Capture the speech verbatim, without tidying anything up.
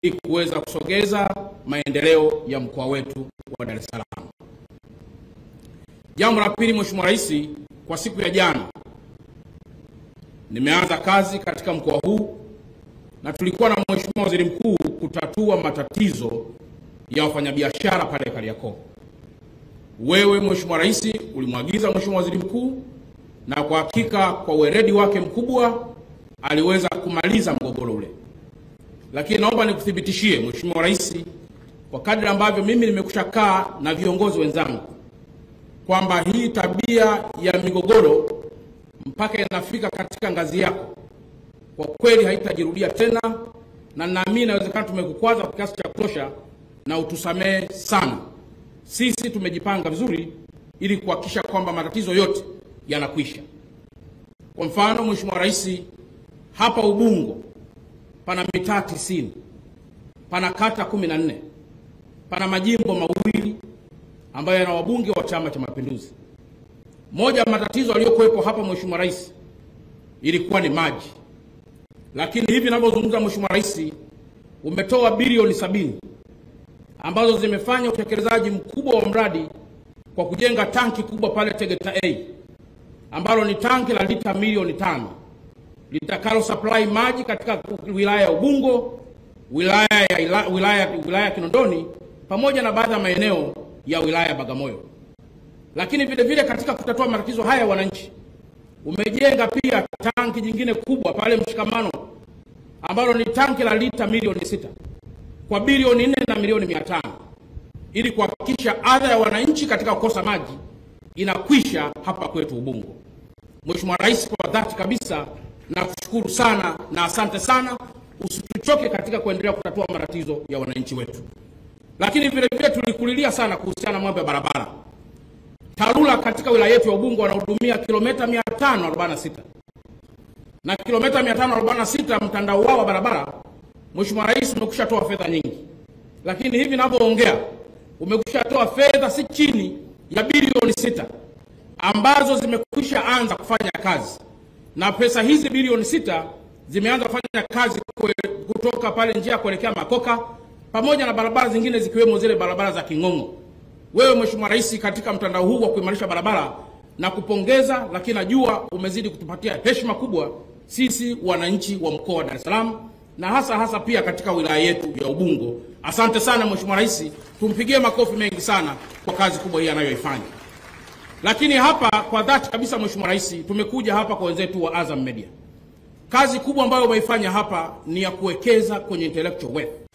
ili kuweza kusogeza maendeleo ya mkoa wetu wa Dar es Salaam. Jambo la pili, Mheshimiwa Rais, kwa siku ya jana nimeanza kazi katika mkoa huu na tulikuwa na Mheshimiwa Waziri Mkuu kutatua matatizo ya wafanyabiashara pale Kariakoo. Wewe Mheshimiwa Rais ulimwagiza Mheshimiwa Waziri Mkuu, na kwa hakika kwa weledi wake mkubwa aliweza kumaliza mgogoro ule. Lakini naomba nikuthibitishie Mheshimiwa Rais, kwa kadri ambavyo mimi nimekushakaa na viongozi wenzangu, kwamba hii tabia ya migogoro mpaka inafika katika ngazi yako kwa kweli haitajirudia tena, na naamini inawezekana tumekukwaza kwa kiasi cha kutosha, na utusamee sana. Sisi tumejipanga vizuri ili kuhakikisha kwamba matatizo yote yanakwisha. Kwa mfano, Mheshimiwa Rais, hapa Ubungo pana mitaa tisini, pana kata kumi na nne, pana majimbo mawili ambayo yana wabunge wa Chama cha Mapinduzi. Moja ya matatizo aliyokuwepo hapa Mheshimiwa Rais ilikuwa ni maji. Lakini hivi ninavyozungumza Mheshimiwa Rais, umetoa bilioni sabini ambazo zimefanya utekelezaji mkubwa wa mradi kwa kujenga tanki kubwa pale Tegeta A ambalo ni tanki la lita milioni tano litakalo supply maji katika wilaya ya Ubungo, wilaya ya wilaya wilaya ya Kinondoni pamoja na baadhi ya maeneo ya wilaya ya Bagamoyo. Lakini vile vile katika kutatua matatizo haya wananchi, umejenga pia tanki jingine kubwa pale Mshikamano ambalo ni tanki la lita milioni sita kwa bilioni nne na milioni mia tano ili kuhakikisha adha ya wananchi katika kukosa maji inakwisha hapa kwetu Ubungo. Mheshimiwa Rais, kwa dhati kabisa na kushukuru sana na asante sana, usituchoke katika kuendelea kutatua matatizo ya wananchi wetu. Lakini vile vile tulikulilia sana kuhusiana na mambo ya barabara. TARURA katika wilaya yetu ya Ubungo wanahudumia kilomita mia tano arobaini na sita. Na kilomita mia tano arobaini na sita mtandao wao wa barabara, Mheshimiwa Rais, umekwisha toa fedha nyingi. Lakini hivi ninavyoongea umekwisha toa fedha si chini ya bilioni sita ambazo zimekwisha anza kufanya kazi. Na pesa hizi bilioni sita zimeanza kufanya kazi kutoka pale njia kuelekea Makoka pamoja na barabara zingine zikiwemo zile barabara za Kingongo. Wewe Mheshimiwa Rais, katika mtandao huu wa kuimarisha barabara na kupongeza, lakini najua umezidi kutupatia heshima kubwa sisi wananchi wa mkoa wa Dar es Salaam na hasa hasa pia katika wilaya yetu ya Ubungo. Asante sana Mheshimiwa Rais, tumpigie makofi mengi sana kwa kazi kubwa hii anayoifanya. Lakini hapa kwa dhati kabisa Mheshimiwa Rais, tumekuja hapa kwa wenzetu wa Azam Media. Kazi kubwa ambayo wameifanya hapa ni ya kuwekeza kwenye intellectual wealth.